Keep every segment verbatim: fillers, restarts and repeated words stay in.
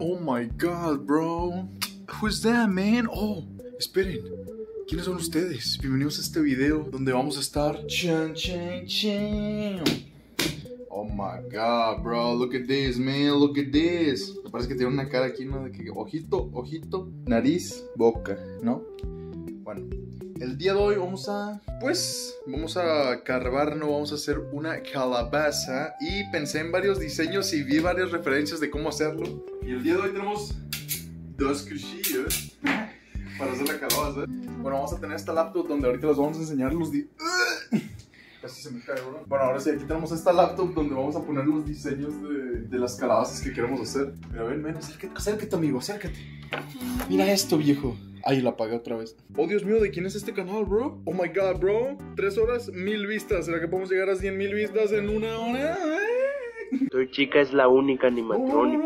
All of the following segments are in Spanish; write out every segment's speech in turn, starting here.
Oh my god, bro. Who's that, man? Oh, esperen. ¿Quiénes son ustedes? Bienvenidos a este video donde vamos a estar. Chan, chan, chan. Oh my god, bro. Look at this, man. Look at this. Me parece que tiene una cara aquí, ¿no? De que ojito, ojito, nariz, boca, ¿no? Bueno, el día de hoy vamos a, pues, vamos a carvar, no vamos a hacer una calabaza. Y pensé en varios diseños y vi varias referencias de cómo hacerlo. Y el día de hoy tenemos dos cuchillos para hacer la calabaza. Bueno, vamos a tener esta laptop donde ahorita les vamos a enseñar los di... Casi se me cae, bro. Bueno, ahora sí, aquí tenemos esta laptop donde vamos a poner los diseños de, de las calabazas que queremos hacer. Pero ven, ven, acércate, acércate, amigo, acércate. Mira esto, viejo. Ay, la apagué otra vez. Oh, Dios mío, ¿de quién es este canal, bro? Oh my god, bro. Tres horas, mil vistas. ¿Será que podemos llegar a cien mil vistas en una hora? Tu chica es la única animatrónica.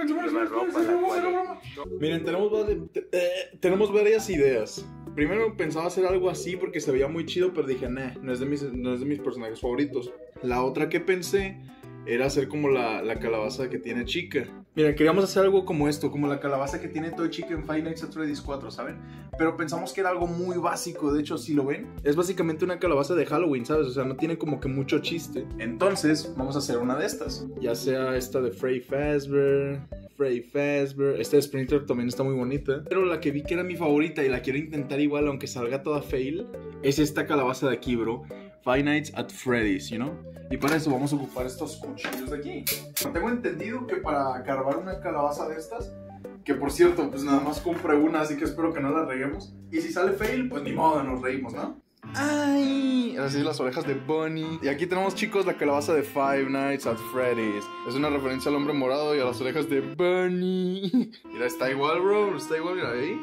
Miren, tenemos, eh, tenemos varias ideas. Primero pensaba hacer algo así porque se veía muy chido, pero dije, nah, no es de mis, no es de mis personajes favoritos. La otra que pensé era hacer como la, la calabaza que tiene Chica. Mira, queríamos hacer algo como esto, como la calabaza que tiene Toy Chica en Five Nights at Freddy's cuatro, ¿saben? Pero pensamos que era algo muy básico, de hecho, si lo ven, es básicamente una calabaza de Halloween, ¿sabes? O sea, no tiene como que mucho chiste. Entonces, vamos a hacer una de estas. Ya sea esta de Freddy Fazbear, Freddy Fazbear, esta de Sprinter también está muy bonita. Pero la que vi que era mi favorita y la quiero intentar igual, aunque salga toda fail, es esta calabaza de aquí, bro. Five Nights at Freddy's, you know? Y para eso vamos a ocupar estos cuchillos de aquí. Tengo entendido que para carvar una calabaza de estas, que por cierto, pues nada más compré una, así que espero que no la reguemos. Y si sale fail, pues ni modo, nos reímos, ¿no? ¡Ay! Así las orejas de Bunny. Y aquí tenemos, chicos, la calabaza de Five Nights at Freddy's. Es una referencia al hombre morado y a las orejas de Bunny. Mira, está igual, bro. Está igual, mira ahí.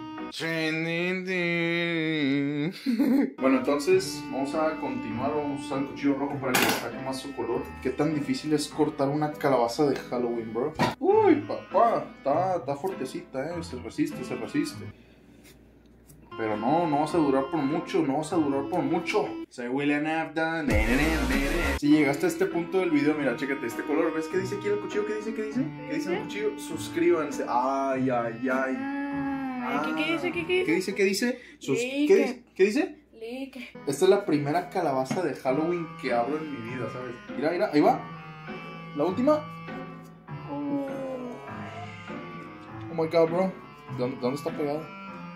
Bueno, entonces vamos a continuar. Vamos a usar el cuchillo rojo para que saque más su color. ¿Qué tan difícil es cortar una calabaza de Halloween, bro? Uy, papá, está, está fuertecita, eh. Se resiste, se resiste. Pero no, no vas a durar por mucho. No vas a durar por mucho. Soy William Afton. Si llegaste a este punto del video, mira, chécate este color. ¿Ves qué dice aquí el cuchillo? ¿Qué dice? ¿Qué dice? ¿Qué dice el cuchillo? Suscríbanse. Ay, ay, ay. Ah, ¿Qué, qué dice? ¿Qué, qué dice? ¿Qué dice? ¿Qué dice? Sus... Like. ¿Qué dice? ¿Qué dice? Like. Esta es la primera calabaza de Halloween que abro en mi vida, ¿sabes? Mira, mira, ahí va. La última. Oh. Oh my god, bro. ¿Dónde, dónde está pegada?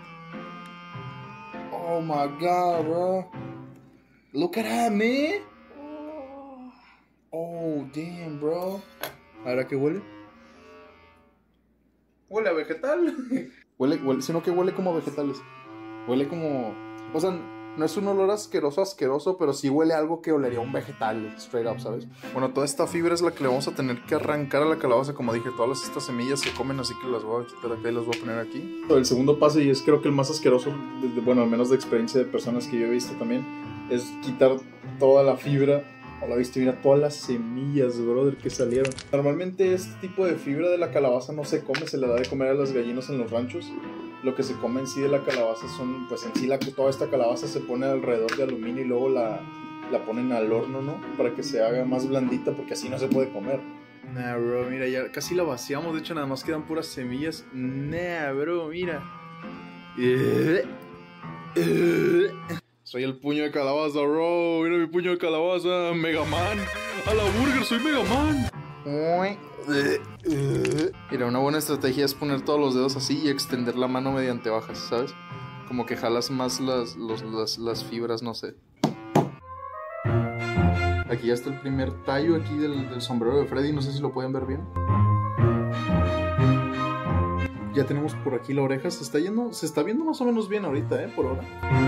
Oh my god, bro. Look at that, man. Oh, damn, bro. ¿Ahora qué huele? Huele a vegetal. Huele, huele, sino que huele como a vegetales. Huele como... O sea, no es un olor asqueroso, asqueroso, pero sí huele a algo que olería a un vegetal, straight up, ¿sabes? Bueno, toda esta fibra es la que le vamos a tener que arrancar a la calabaza. Como dije, todas estas semillas se comen, así que las voy a quitar acá y las voy a poner aquí. El segundo paso, y es creo que el más asqueroso, bueno, al menos de experiencia de personas que yo he visto también, es quitar toda la fibra. O la viste, mira todas las semillas, brother, que salieron. Normalmente este tipo de fibra de la calabaza no se come, se le da de comer a las gallinas en los ranchos. Lo que se come en sí de la calabaza son, pues en sí la, toda esta calabaza se pone alrededor de aluminio y luego la, la ponen al horno, ¿no? Para que se haga más blandita, porque así no se puede comer. Nah, bro, mira, ya casi la vaciamos, de hecho nada más quedan puras semillas. Nah, bro, mira. Soy el puño de calabaza, bro. Mira mi puño de calabaza. Mega Man. A la burger, soy Mega Man. Mira, una buena estrategia es poner todos los dedos así y extender la mano mediante bajas, ¿sabes? Como que jalas más las, los, las, las fibras, no sé. Aquí ya está el primer tallo aquí del, del sombrero de Freddy. No sé si lo pueden ver bien. Ya tenemos por aquí la oreja. Se está yendo, se está viendo más o menos bien ahorita, ¿eh? Por ahora.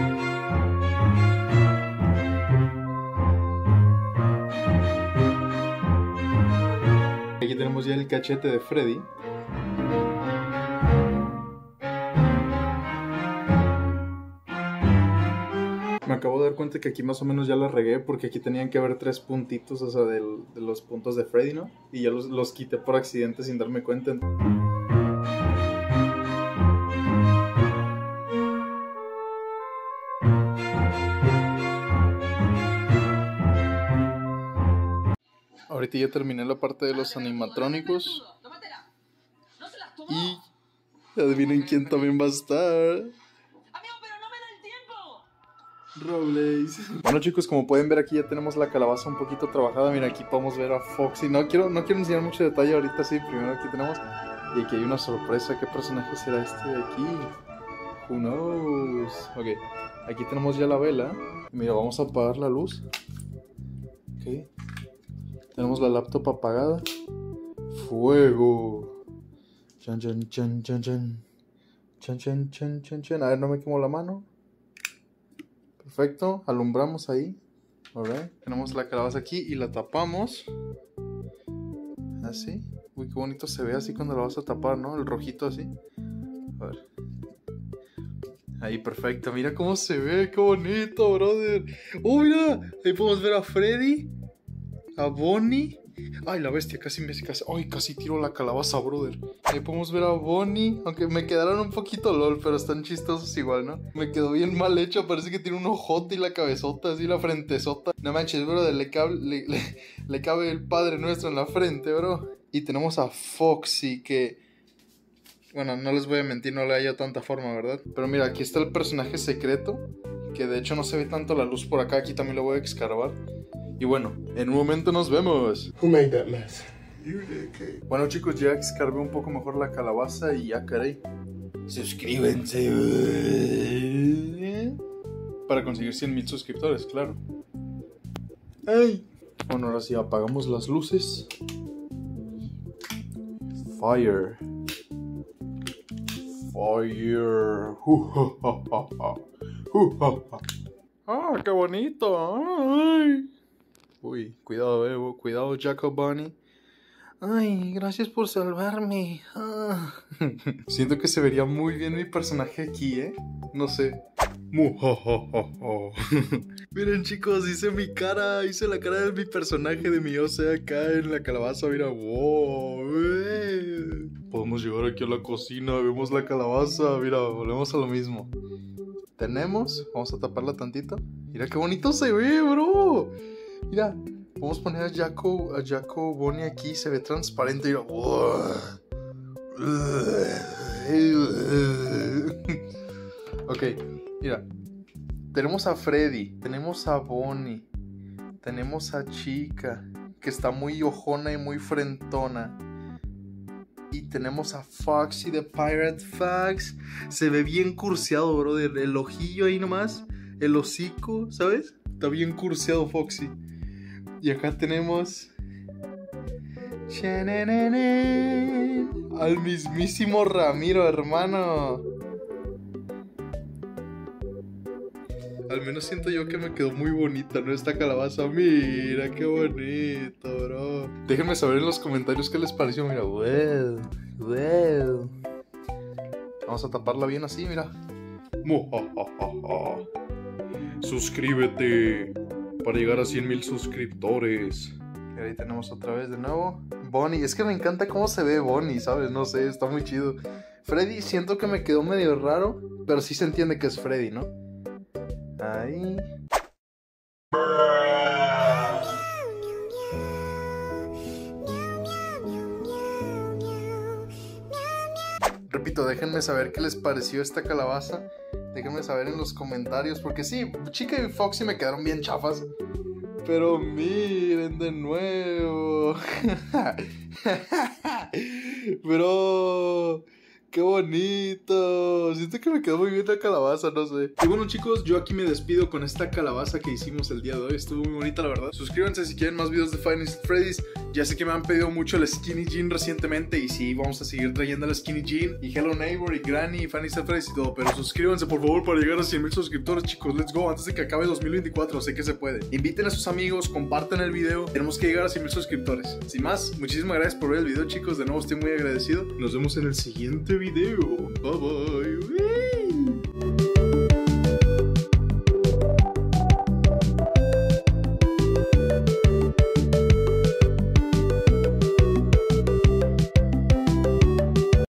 Aquí tenemos ya el cachete de Freddy. Me acabo de dar cuenta que aquí más o menos ya la regué, porque aquí tenían que haber tres puntitos, o sea, del, de los puntos de Freddy, ¿no? Y ya los, los quité por accidente sin darme cuenta. Ahorita ya terminé la parte de los animatrónicos. Y adivinen quién también va a estar. Amigo, pero no me da el tiempo. Robles. Bueno, chicos, como pueden ver aquí ya tenemos la calabaza un poquito trabajada. Mira, aquí podemos ver a Foxy. No quiero, no quiero enseñar mucho detalle ahorita, sí. Primero aquí tenemos. Y aquí hay una sorpresa. ¿Qué personaje será este de aquí? Who knows? Ok, aquí tenemos ya la vela. Mira, vamos a apagar la luz. Ok. Tenemos la laptop apagada. Fuego. Chan, chan, chan, chan, chan. Chan, chan, chan, chan, chan. A ver, no me quemo la mano. Perfecto, alumbramos ahí. Alright. Tenemos la calabaza aquí y la tapamos. Así. Uy, qué bonito se ve así cuando la vas a tapar, ¿no? El rojito así. A ver. Ahí, perfecto. Mira cómo se ve. Qué bonito, brother. ¡Oh, mira! Ahí podemos ver a Freddy. A Bonnie. Ay, la bestia, casi me casi, ay, casi tiro la calabaza, brother. Ahí podemos ver a Bonnie. Aunque me quedaron un poquito lol, pero están chistosos igual, ¿no? Me quedó bien mal hecho. Parece que tiene un ojote y la cabezota, así la frentezota. No manches, brother, le cabe, le, le, le cabe el Padre Nuestro en la frente, bro. Y tenemos a Foxy, que... Bueno, no les voy a mentir, no le haya tanta forma, ¿verdad? Pero mira, aquí está el personaje secreto, que de hecho no se ve tanto la luz por acá. Aquí también lo voy a escarbar. Y bueno, en un momento nos vemos. Who made that mess? You did, Kate. Bueno, chicos, ya escarbé un poco mejor la calabaza y ya, caray. Suscríbanse. Para conseguir cien mil suscriptores, claro. ¡Ay! Bueno, ahora sí, apagamos las luces. Fire. Fire. ¡Ah, qué bonito! ¡Ay! Uy, cuidado, eh, cuidado, Jacob Bunny. Ay, gracias por salvarme. Ah. Siento que se vería muy bien mi personaje aquí, ¿eh? No sé. Miren, chicos, hice mi cara. Hice la cara de mi personaje de mi O C acá en la calabaza. Mira, wow. Eh. Podemos llegar aquí a la cocina. Vemos la calabaza. Mira, volvemos a lo mismo. Tenemos. Vamos a taparla tantito. Mira qué bonito se ve, bro. Mira, vamos a poner a Jaco, a Jaco Bonnie aquí, se ve transparente. Mira. Ok, mira. Tenemos a Freddy, tenemos a Bonnie, tenemos a Chica, que está muy ojona y muy frentona. Y tenemos a Foxy de Pirate Fox. Se ve bien curseado, brother. El ojillo ahí nomás, el hocico, ¿sabes? Está bien curseado Foxy. Y acá tenemos al mismísimo Ramiro, hermano. Al menos siento yo que me quedó muy bonita, ¿no? Esta calabaza. Mira, qué bonito, bro. Déjenme saber en los comentarios qué les pareció. Mira, well, well. Vamos a taparla bien así, mira. Suscríbete para llegar a cien mil suscriptores. Y ahí tenemos otra vez de nuevo Bonnie. Es que me encanta cómo se ve Bonnie, ¿sabes? No sé, está muy chido. Freddy siento que me quedó medio raro, pero sí se entiende que es Freddy, ¿no? Ahí. Repito, déjenme saber qué les pareció esta calabaza. Déjenme saber en los comentarios. Porque sí, Chica y Foxy me quedaron bien chafas. Pero miren de nuevo. Bro, qué bonito. Siento que me quedó muy bien la calabaza, no sé. Y bueno, chicos, yo aquí me despido con esta calabaza que hicimos el día de hoy. Estuvo muy bonita, la verdad. Suscríbanse si quieren más videos de Five Nights at Freddy's. Ya sé que me han pedido mucho el Skinny Jean recientemente. Y sí, vamos a seguir trayendo el Skinny Jean y Hello Neighbor y Granny y Five Nights at Freddy's y todo. Pero suscríbanse, por favor, para llegar a cien mil suscriptores, chicos. Let's go, antes de que acabe dos mil veinticuatro. Sé que se puede. Inviten a sus amigos, compartan el video. Tenemos que llegar a cien mil suscriptores. Sin más, muchísimas gracias por ver el video, chicos. De nuevo estoy muy agradecido. Nos vemos en el siguiente video. Bye bye.